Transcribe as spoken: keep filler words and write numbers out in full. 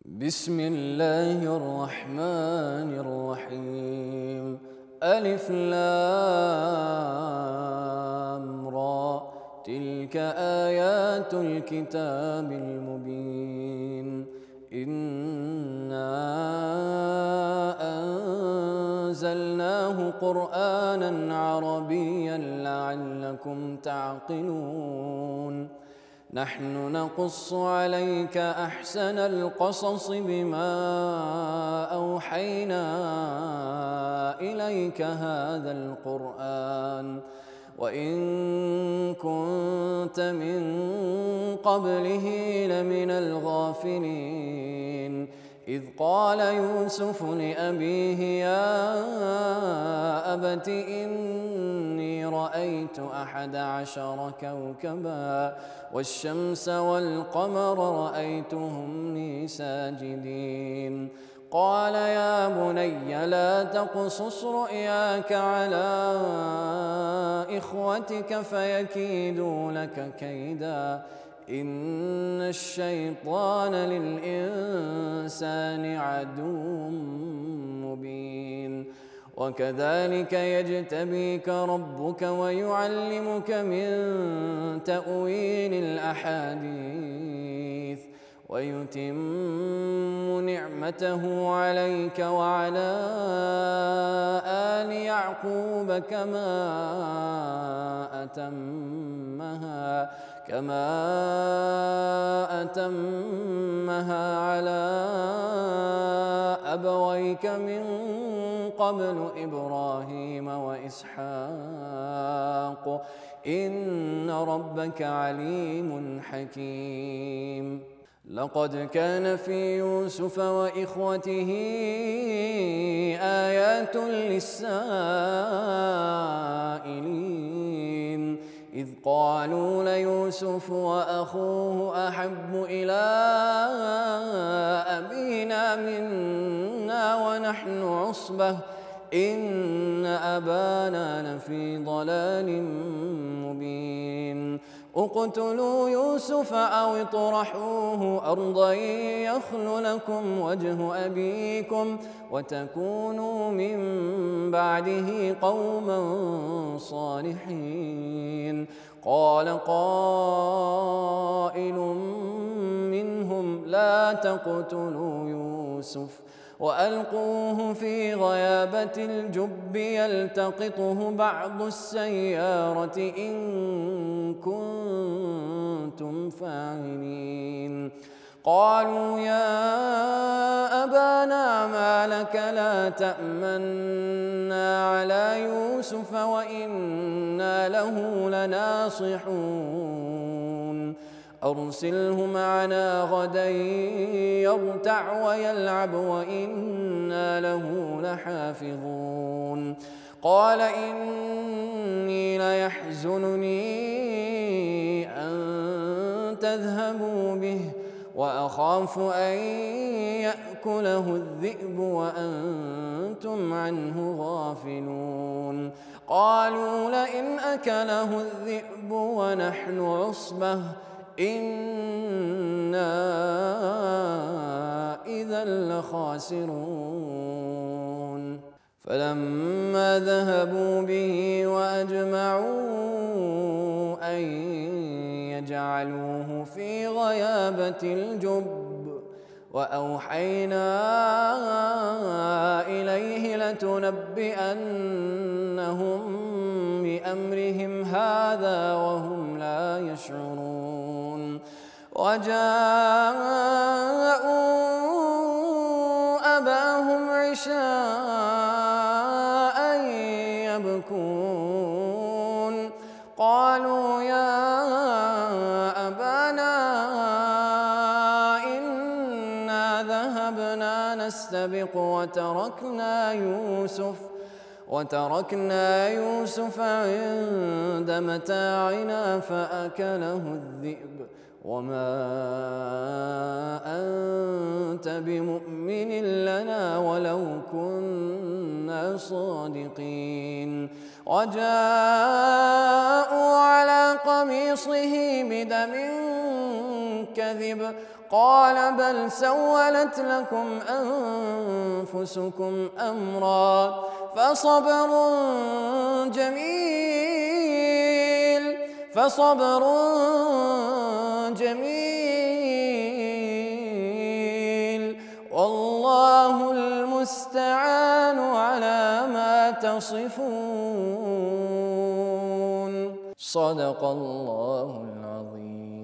بسم الله الرحمن الرحيم. ألف لام را، تلك آيات الكتاب المبين. إنا أنزلناه قرآنا عربيا لعلكم تعقلون. نحن نقص عليك أحسن القصص بما أوحينا إليك هذا القرآن وإن كنت من قبله لمن الغافلين. إذ قال يوسف لأبيه يا أبت إني رأيت أحد عشر كوكبا والشمس والقمر رأيتهم لي ساجدين. قال يا بني لا تقصص رؤياك على إخوتك فيكيدوا لك كيدا إن الشيطان للإنسان عدو مبين. وكذلك يجتبيك ربك ويعلمك من تأويل الأحاديث ويتم نعمته عليك وعلى آل يعقوب كما أتمها كما أتمها على أبويك من قبل إبراهيم وإسحاق إن ربك عليم حكيم. لقد كان في يوسف وإخوته آيات للسائلين إذ قالوا ليوسف وأخوه أحب إلى أبينا منا ونحن عصبة إن أبانا لفي ضلال مبين. اقتلوا يوسف أو اطرحوه أرضا يخل لكم وجه أبيكم وتكونوا من بعده قوما صالحين. قال قائل منهم لا تقتلوا يوسف وألقوه في غيابة الجب يلتقطه بعض السيارة إن كنتم فاعلين. قالوا يا أبانا ما لك لا تأمنا على يوسف وإنا له لناصحون. أرسله معنا غدا يرتع ويلعب وإنا له لحافظون. قال إني ليحزنني أن تذهبوا به وأخاف أن يأكله الذئب وأنتم عنه غافلون. قالوا لئن أكله الذئب ونحن عصبة إنا إذا لخاسرون. فلما ذهبوا به وأجمعوا أن يجعلوه في غيابة الجب وأوحينا إليه لتنبئنهم بأمرهم هذا وهم لا يشعرون. وجاءوا أباهم عشاء يبكون. قالوا يا أبانا إنا ذهبنا نستبق وتركنا يوسف وتركنا يوسف عند متاعنا فأكله الذئب وما أنت بمؤمن لنا ولو كنا صادقين. وجاءوا على قميصه بدم كذب قال بل سولت لكم أنفسكم أمرا فصبر جميل فصبر جميل والله المستعان على ما تصفون. صدق الله العظيم.